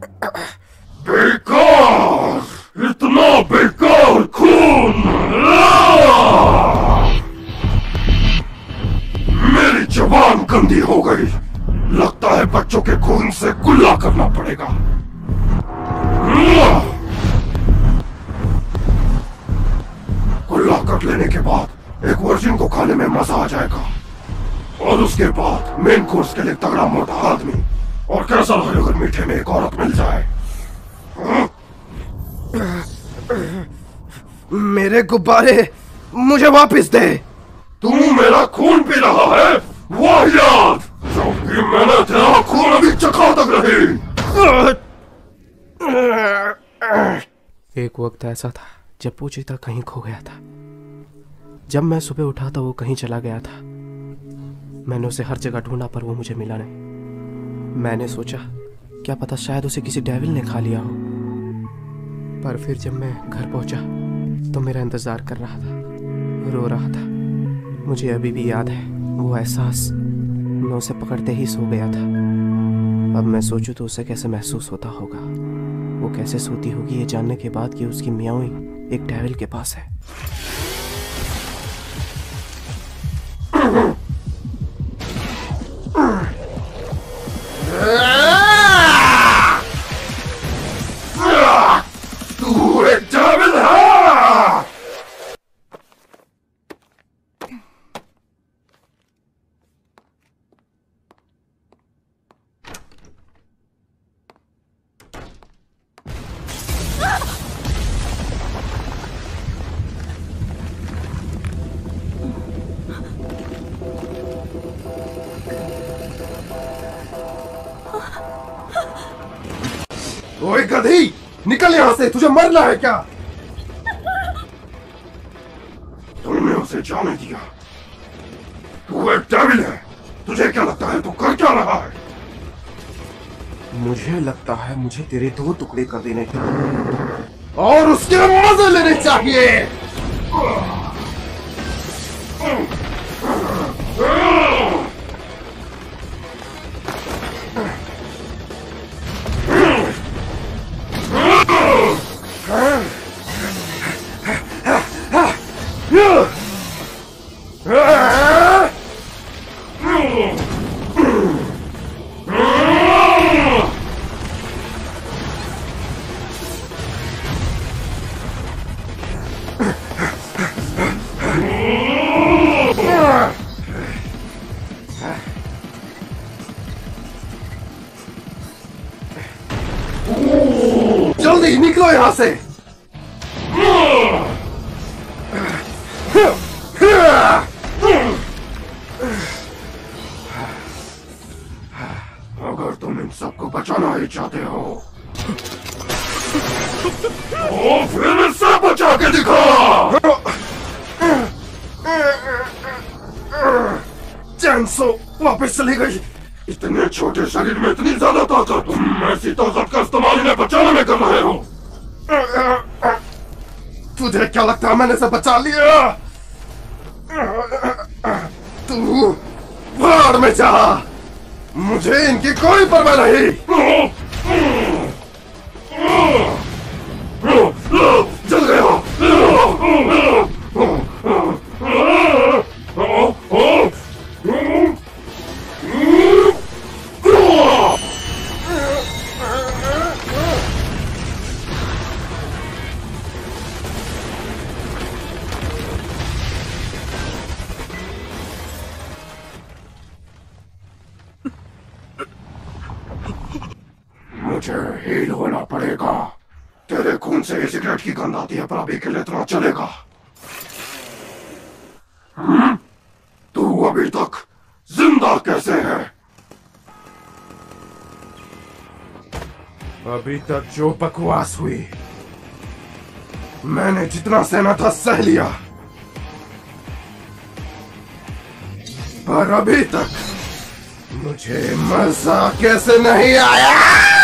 बेकार, इतना बेकार खून। मेरी जबान गंदी हो गई। लगता है बच्चों के खून से कुल्ला करना पड़ेगा। कुल्ला कर लेने के बाद एक वर्जिन को खाने में मजा आ जाएगा, और उसके बाद मेन कोर्स के लिए तगड़ा मोटा आदमी। और कैसा लगे अगर मीठे में एक औरत मिल जाए? मेरे गुब्बारे मुझे वापस दे। तू मेरा खून पी रहा है? वाहियात! क्योंकि मैंने तेरा खून अभी चखा तक नहीं। एक वक्त ऐसा था जब पूजिता कहीं खो गया था। जब मैं सुबह उठा तो वो कहीं चला गया था। मैंने उसे हर जगह ढूंढा पर वो मुझे मिला नहीं। मैंने सोचा क्या पता शायद उसे किसी डेविल ने खा लिया हो। पर फिर जब मैं घर पहुंचा तो मेरा इंतजार कर रहा था, रो रहा था। मुझे अभी भी याद है वो एहसास। मैं उसे पकड़ते ही सो गया था। अब मैं सोचूं तो उसे कैसे महसूस होता होगा, वो कैसे सोती होगी ये जानने के बाद कि उसकी मियाँ एक डेविल के पास है। तू एक डेविल है। ओए गधी, निकल यहाँ से, तुझे मरना है क्या? तुमने उसे जाने दिया। तू एक डेविल है। तुझे क्या लगता है तू कर क्या रहा है? मुझे लगता है मुझे तेरे 2 टुकड़े कर देने चाहिए और उसके मजे लेने चाहिए। जल्दी निकलो यहाँ से। अगर तुम इन सबको बचाना ही चाहते हो तो फिर इसे बचा के दिखा। चैंसो वापस चली गई। इतने छोटे शरीर में इतनी ज्यादा ताकत। तुम ऐसी ताकत का इस्तेमाल इन्हें बचाने में कर रहे हो। तुझे क्या लगता है मैंने इसे बचा लिया? तू भाड़ में जा, मुझे इनकी कोई परवाह नहीं। जल गया। मुझे हील होना पड़ेगा। तेरे खून से सिगरेट की गंध आती है पर अभी के लिए इतना चलेगा। तू अभी तक जिंदा कैसे है? अभी तक जो बकवास हुई मैंने जितना सहना था सह लिया, पर अभी तक मुझे मजा कैसे नहीं आया।